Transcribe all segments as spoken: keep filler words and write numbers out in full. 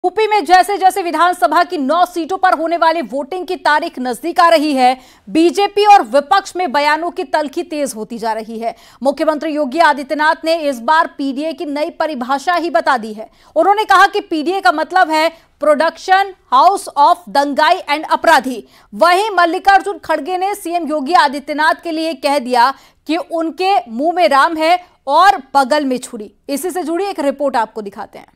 UP में जैसे जैसे विधानसभा की नौ सीटों पर होने वाली वोटिंग की तारीख नजदीक आ रही है, बीजेपी और विपक्ष में बयानों की तल्खी तेज होती जा रही है। मुख्यमंत्री योगी आदित्यनाथ ने इस बार पीडीए की नई परिभाषा ही बता दी है। उन्होंने कहा कि पीडीए का मतलब है प्रोडक्शन हाउस ऑफ दंगाई एंड अपराधी। वहीं मल्लिकार्जुन खड़गे ने सीएम योगी आदित्यनाथ के लिए कह दिया कि उनके मुंह में राम है और बगल में छुरी। इसी से जुड़ी एक रिपोर्ट आपको दिखाते हैं।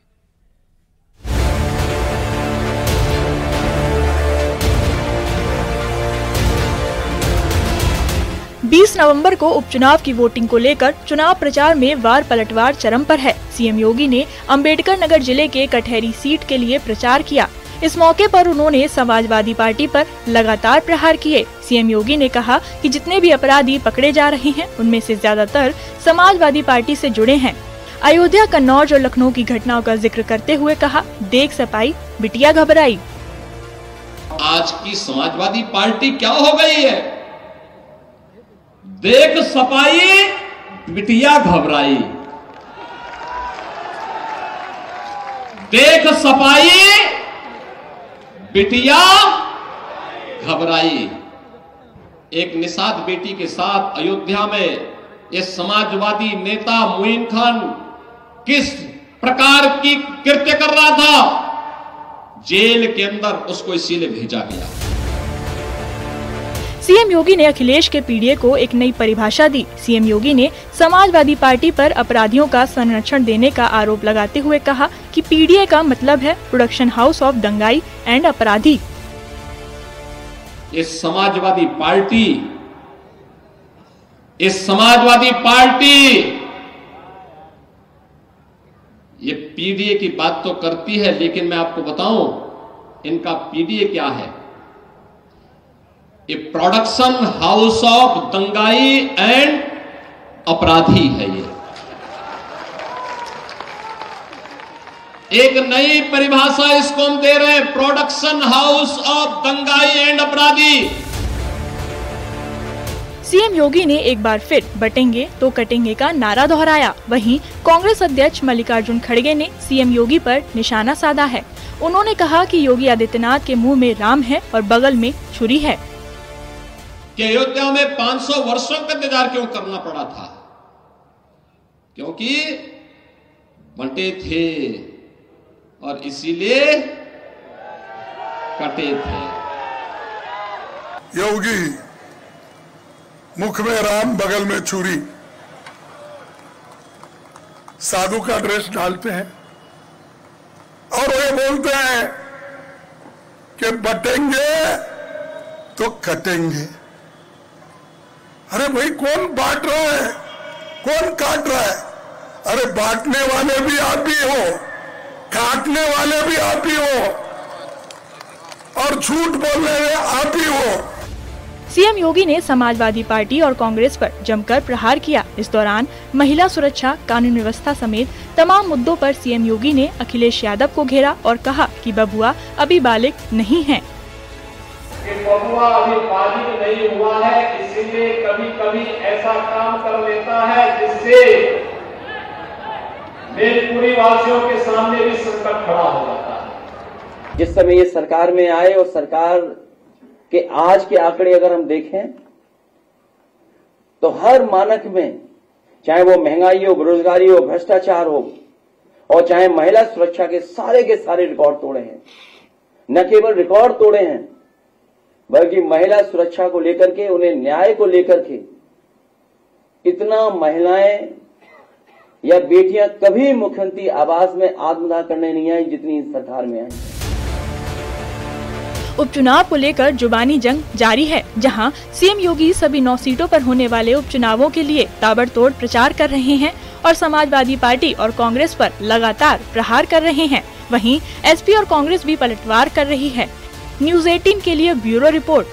बीस नवंबर को उपचुनाव की वोटिंग को लेकर चुनाव प्रचार में वार पलटवार चरम पर है। सीएम योगी ने अंबेडकर नगर जिले के कटहरी सीट के लिए प्रचार किया। इस मौके पर उन्होंने समाजवादी पार्टी पर लगातार प्रहार किए। सीएम योगी ने कहा कि जितने भी अपराधी पकड़े जा रहे हैं उनमें से ज्यादातर समाजवादी पार्टी से जुड़े हैं। अयोध्या, कन्नौज और लखनऊ की घटनाओं का जिक्र करते हुए कहा, देख सपाई बिटिया घबराई। आज की समाजवादी पार्टी क्या हो गई है? देख सपाई बिटिया घबराई, देख सपाई बिटिया घबराई। एक निषाद बेटी के साथ अयोध्या में ये समाजवादी नेता मोइन खान किस प्रकार की कृत्य कर रहा था, जेल के अंदर उसको इसीलिए भेजा गया। सीएम योगी ने अखिलेश के पीडीए को एक नई परिभाषा दी। सीएम योगी ने समाजवादी पार्टी पर अपराधियों का संरक्षण देने का आरोप लगाते हुए कहा कि पीडीए का मतलब है प्रोडक्शन हाउस of दंगाई एंड अपराधी। इस समाजवादी पार्टी इस समाजवादी पार्टी ये पीडीए की बात तो करती है, लेकिन मैं आपको बताऊं इनका पीडीए क्या है। ये प्रोडक्शन हाउस ऑफ दंगाई एंड अपराधी है। ये एक नई परिभाषा इसको हम दे रहे हैं, प्रोडक्शन हाउस ऑफ दंगाई एंड अपराधी। सीएम योगी ने एक बार फिर बटेंगे तो कटेंगे का नारा दोहराया। वहीं कांग्रेस अध्यक्ष मल्लिकार्जुन खड़गे ने सीएम योगी पर निशाना साधा है। उन्होंने कहा कि योगी आदित्यनाथ के मुंह में राम है और बगल में छुरी है। कि अयोध्या में पाँच सौ वर्षों का इंतजार क्यों करना पड़ा था? क्योंकि बंटे थे और इसीलिए कटे थे। योगी मुख में राम बगल में छुरी, साधु का ड्रेस डालते हैं और वे बोलते हैं कि बटेंगे तो कटेंगे। अरे भाई, कौन बांट रहा है, कौन काट रहा है? अरे बांटने वाले भी आप ही हो, काटने वाले भी आप ही हो और झूठ बोलने वाले आप ही हो। सीएम योगी ने समाजवादी पार्टी और कांग्रेस पर जमकर प्रहार किया। इस दौरान महिला सुरक्षा, कानून व्यवस्था समेत तमाम मुद्दों पर सीएम योगी ने अखिलेश यादव को घेरा और कहा कि बबुआ अभी बालिग नहीं है। बबुआ अभी बालिग नहीं हुआ है, इसीलिए कभी कभी ऐसा काम कर लेता है जिससे मेलपुरी वासियों के सामने भी संकट खड़ा हो जाता है। जिस समय ये सरकार में आए और सरकार के आज के आंकड़े अगर हम देखें तो हर मानक में, चाहे वो महंगाई हो, बेरोजगारी हो, भ्रष्टाचार हो और चाहे महिला सुरक्षा के सारे के सारे रिकॉर्ड तोड़े हैं। न केवल रिकॉर्ड तोड़े हैं बल्कि महिला सुरक्षा को लेकर के, उन्हें न्याय को लेकर के इतना महिलाएं या बेटियां कभी मुख्यमंत्री आवास में आत्मदाह करने नहीं आई जितनी इस सरकार में आई। उपचुनाव को लेकर जुबानी जंग जारी है, जहां सीएम योगी सभी नौ सीटों पर होने वाले उपचुनावों के लिए ताबड़तोड़ प्रचार कर रहे हैं और समाजवादी पार्टी और कांग्रेस पर लगातार प्रहार कर रहे हैं। वहीं एसपी और कांग्रेस भी पलटवार कर रही है। न्यूज़ अठारह के लिए bureau report.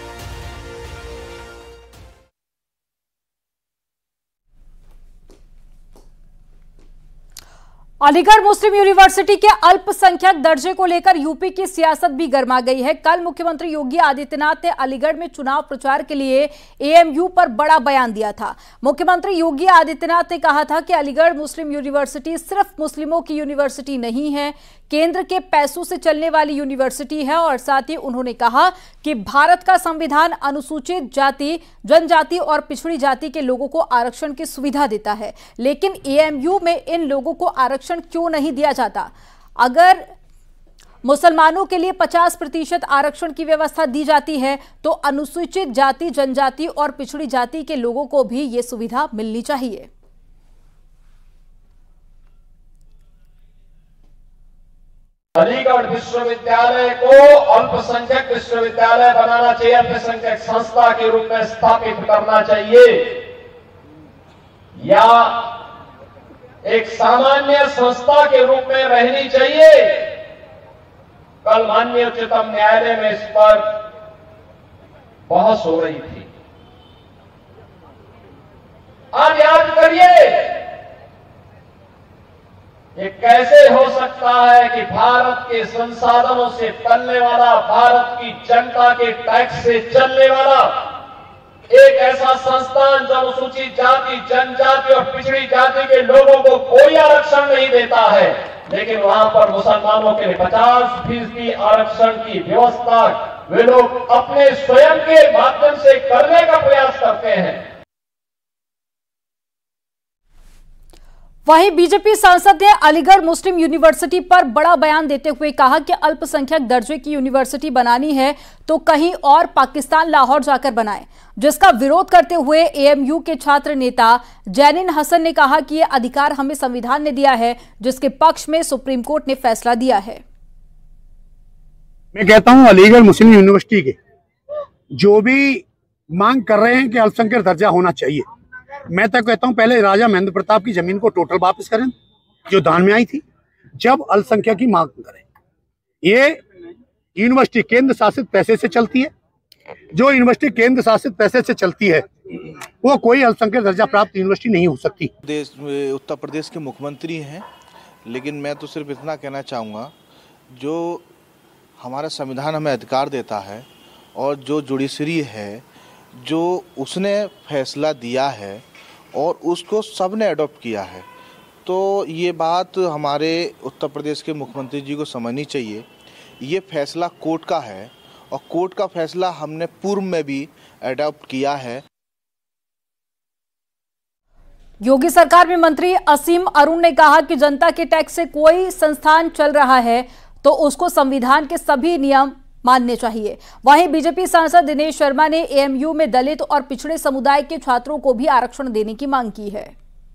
Aligarh Muslim University के अल्पसंख्यक दर्जे को लेकर यूपी की सियासत भी गर्मा गई है। कल मुख्यमंत्री योगी आदित्यनाथ ने अलीगढ़ में चुनाव प्रचार के लिए एएमयू पर बड़ा बयान दिया था। मुख्यमंत्री योगी आदित्यनाथ ने कहा था कि अलीगढ़ मुस्लिम यूनिवर्सिटी सिर्फ मुस्लिमों की यूनिवर्सिटी नहीं है, केंद्र के पैसों से चलने वाली यूनिवर्सिटी है और साथ ही उन्होंने कहा कि भारत का संविधान अनुसूचित जाति, जनजाति और पिछड़ी जाति के लोगों को आरक्षण की सुविधा देता है, लेकिन एएमयू में इन लोगों को आरक्षण क्यों नहीं दिया जाता? अगर मुसलमानों के लिए पचास प्रतिशत आरक्षण की व्यवस्था दी जाती है तो अनुसूचित जाति, जनजाति और पिछड़ी जाति के लोगों को भी ये सुविधा मिलनी चाहिए। अलीगढ़ विश्वविद्यालय को अल्पसंख्यक विश्वविद्यालय बनाना चाहिए, अल्पसंख्यक संस्था के रूप में स्थापित करना चाहिए, या एक सामान्य संस्था के रूप में रहनी चाहिए। कल माननीय उच्चतम न्यायालय में इस पर बहस हो रही थी। आज याद करिए, ये कैसे हो सकता है कि भारत के संसाधनों से चलने वाला, भारत की जनता के टैक्स से चलने वाला एक ऐसा संस्थान जो अनुसूचित जाति, जनजाति और पिछड़ी जाति के लोगों को कोई आरक्षण नहीं देता है, लेकिन वहां पर मुसलमानों के लिए पचास फीसदी आरक्षण की व्यवस्था वे लोग अपने स्वयं के माध्यम से करने का प्रयास करते हैं। वहीं बीजेपी सांसद ने अलीगढ़ मुस्लिम यूनिवर्सिटी पर बड़ा बयान देते हुए कहा कि अल्पसंख्यक दर्जे की यूनिवर्सिटी बनानी है तो कहीं और पाकिस्तान लाहौर जाकर बनाए, जिसका विरोध करते हुए एएमयू के छात्र नेता जैनिन हसन ने कहा कि यह अधिकार हमें संविधान ने दिया है, जिसके पक्ष में सुप्रीम कोर्ट ने फैसला दिया है। मैं कहता हूं अलीगढ़ मुस्लिम यूनिवर्सिटी के जो भी मांग कर रहे हैं कि अल्पसंख्यक दर्जा होना चाहिए, मैं तो कहता हूं पहले राजा महेंद्र प्रताप की जमीन को टोटल वापस करें जो दान में आई थी, जब अल्पसंख्यक की मांग करें। ये यूनिवर्सिटी केंद्र शासित पैसे से चलती है, जो यूनिवर्सिटी केंद्र शासित पैसे से चलती है वो कोई अल्पसंख्यक दर्जा प्राप्त यूनिवर्सिटी नहीं हो सकती। देश उत्तर प्रदेश के मुख्यमंत्री हैं, लेकिन मैं तो सिर्फ इतना कहना चाहूँगा, जो हमारा संविधान हमें अधिकार देता है और जो जुडिशरी है, जो उसने फैसला दिया है और उसको सब ने अडॉप्ट किया है, तो ये बात हमारे उत्तर प्रदेश के मुख्यमंत्री जी को समझनी चाहिए। ये फैसला कोर्ट का है और कोर्ट का फैसला हमने पूर्व में भी अडॉप्ट किया है। योगी सरकार में मंत्री असीम अरुण ने कहा कि जनता के टैक्स से कोई संस्थान चल रहा है तो उसको संविधान के सभी नियम मानने चाहिए। वहीं बीजेपी सांसद दिनेश शर्मा ने एएमयू में दलित और पिछड़े समुदाय के छात्रों को भी आरक्षण देने की मांग की है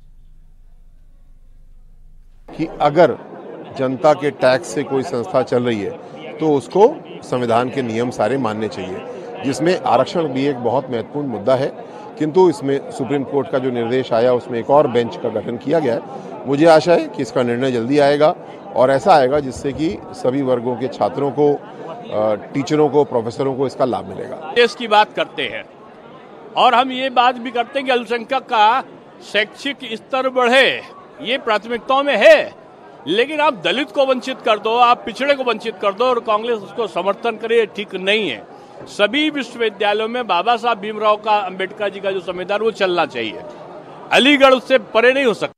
कि अगर जनता के टैक्स से कोई संस्था चल रही है तो उसको संविधान के नियम सारे मानने चाहिए, जिसमें आरक्षण भी एक बहुत महत्वपूर्ण मुद्दा है। किंतु इसमें सुप्रीम कोर्ट का जो निर्देश आया उसमें एक और बेंच का गठन किया गया है। मुझे आशा है कि इसका निर्णय जल्दी आएगा और ऐसा आएगा जिससे कि सभी वर्गों के छात्रों को, टीचरों को, प्रोफेसरों को इसका लाभ मिलेगा। देश की बात करते हैं और हम ये बात भी करते हैं कि अल्पसंख्यक का शैक्षिक स्तर बढ़े, ये प्राथमिकताओं में है, लेकिन आप दलित को वंचित कर दो, आप पिछड़े को वंचित कर दो और कांग्रेस उसको समर्थन करे, ठीक नहीं है। सभी विश्वविद्यालयों में बाबा साहब भीमराव का, अंबेडकर जी का जो संविधान वो चलना चाहिए। अलीगढ़ उससे परे नहीं हो सकता।